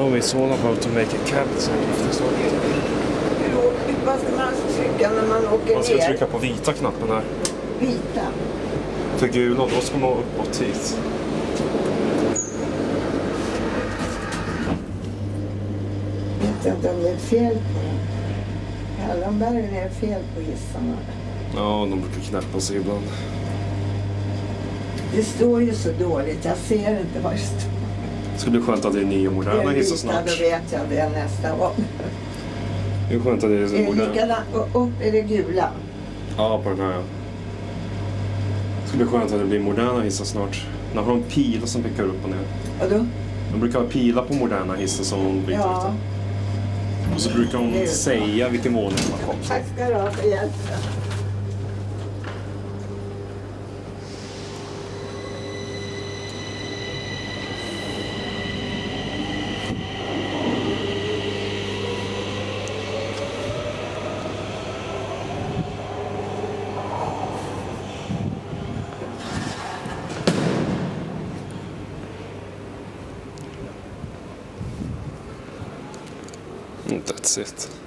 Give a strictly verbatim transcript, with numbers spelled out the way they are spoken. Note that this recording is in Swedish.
know it's all about to make a cabs. Vad ska man trycka när man åker ner? Man ska trycka på vita knappen här. Vita? För gula, då ska man uppåt hit. Jag vet inte om det är fel på dem. Hallonbergen är fel på hissarna. Ja, de brukar knäppa sig ibland. Det står ju så dåligt, jag ser inte vad det står. Det ska bli skönt att det är nya och moderna hissar snart. Då vet jag det nästa gång. Det är skönt att det är så moderna. Och upp är det gula. Ja, på den här, ja. Det ska bli skönt att det blir moderna hissar snart. När har de pilar som pekar upp och ner. Vadå? De brukar ha pilar på moderna hissar som de byter ja. ut. Och så brukar de säga vilken våning de har fått. Tack ska du ha för hjälpen. That's it.